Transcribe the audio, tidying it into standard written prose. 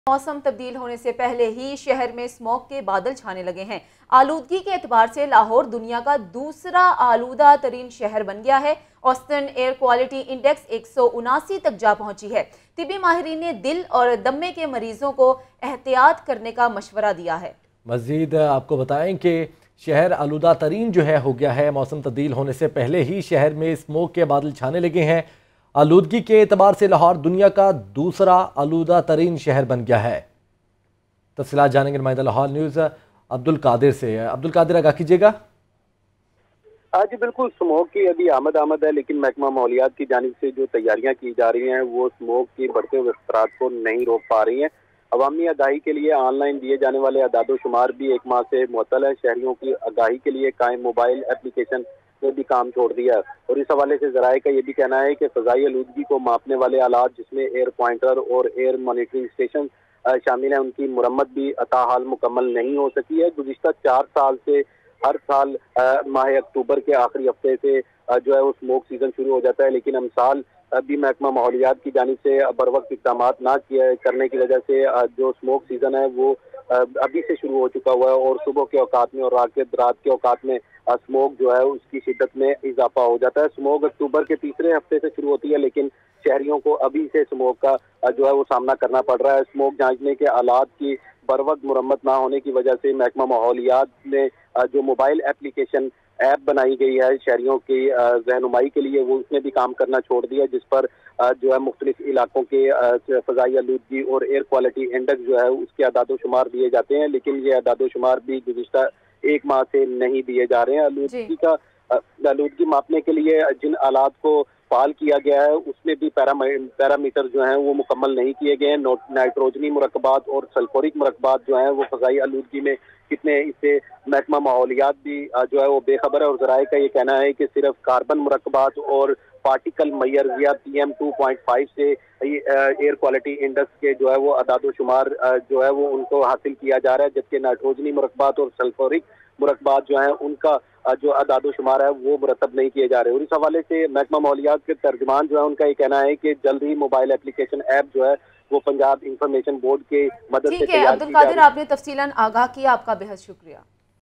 मौसम तब्दील होने से पहले ही शहर में स्मॉग के बादल छाने लगे हैं। आलूदगी के एतबार से लाहौर दुनिया का दूसरा आलूदा तरीन शहर बन गया है। औसतन एयर क्वालिटी इंडेक्स 179 तक जा पहुंची है। तिबी माहिरीन ने दिल और दमे के मरीजों को एहतियात करने का मशवरा दिया है। मजीद आपको बताएं कि शहर आलूदा तरीन जो है हो गया है। मौसम तब्दील होने से पहले ही शहर में स्मोक के बादल छाने लगे हैं। आलूदगी के एतबार से लाहौर दुनिया का दूसरा आलूदा तरीन शहर बन गया है। तफसीलात जानेंगे नुमाइंदा लाहौर न्यूज़ अब्दुल कादिर से। अब्दुल कादिर आगाह कीजिएगा। जी बिल्कुल, स्मोक की अभी आमद है, लेकिन महकमा माहौलियात की जानिब से जो तैयारियां की जा रही हैं वो स्मोक की बढ़ते हुए खतरात को नहीं रोक पा रही हैं। अवामी आगाही के लिए ऑनलाइन दिए जाने वाले अदादोशुमार भी एक माह से मुअत्तल है। शहरियों की आगाही के लिए कायम मोबाइल एप्लीकेशन ने भी काम छोड़ दिया है और इस हवाले से ज़राए का ये भी कहना है कि फ़ज़ाई आलूदगी को मापने वाले आलात जिसमें एयर पॉइंटर और एयर मॉनिटरिंग स्टेशन शामिल है, उनकी मुरम्मत भी अताहाल मुकम्मल नहीं हो सकी है। गुज़िश्ता 4 साल से हर साल माह अक्टूबर के आखिरी हफ्ते से जो है वो स्मोक सीजन शुरू हो जाता है, लेकिन हम साल अभी महकमा माहौलियात की जानिब से बर वक्त इक़दाम ना करने की वजह से जो स्मोक सीजन है वो अभी से शुरू हो चुका हुआ है और सुबह के औकात में और रात के औकात में स्मोक जो है उसकी शिद्दत में इजाफा हो जाता है। स्मोक अक्टूबर के तीसरे हफ्ते से शुरू होती है, लेकिन शहरियों को अभी से स्मोक का जो है वो सामना करना पड़ रहा है। स्मोक जांचने के आलात की बर वक्त मुरम्मत ना होने की वजह से महकमा माहौलियात ने जो मोबाइल एप्लीकेशन ऐप बनाई गई है शहरियों की रहनुमाई के लिए, वो उसने भी काम करना छोड़ दिया, जिस पर जो है मुख्तलिफ इलाकों के फ़ज़ाई आलूदगी और एयर क्वालिटी इंडेक्स जो है उसके अदादोशुमार दिए जाते हैं, लेकिन ये अदादोशुमार भी गुज़िश्ता एक माह से नहीं दिए जा रहे हैं। आलूदगी मापने के लिए जिन आलात को फाल किया गया है उसमें भी पैरामीटर जो हैं वो मुकम्मल नहीं किए गए हैं। नाइट्रोजनी मुरक्कबात और सल्फोरिक मुरक्कबात जो हैं वो फ़ज़ाई आलूदगी में कितने, इससे महकमा माहौलियात भी जो है वो बेखबर है और ज़राए का ये कहना है कि सिर्फ कार्बन मुरक्कबात और पार्टिकल मयर्जिया PM 2.5 से एयर क्वालिटी इंडेक्स के जो है वो अदादोशुमार जो है वो उनको हासिल किया जा रहा है, जबकि नाइट्रोजनी मुरक्कबात और सल्फोरिक मुरक्कबात जो है उनका जो अदादोशुमार है वो मुरतब नहीं किए जा रहे। और इस हवाले से महकमा माहौलियात के तर्जमान जो है उनका ये कहना है कि जल्द ही मोबाइल एप्लीकेशन ऐप जो है वो पंजाब इंफॉर्मेशन बोर्ड के मदद से ठीक है। अब्दुल कादिर, आपने तफसीलन आगाह किया, आपका बेहद शुक्रिया।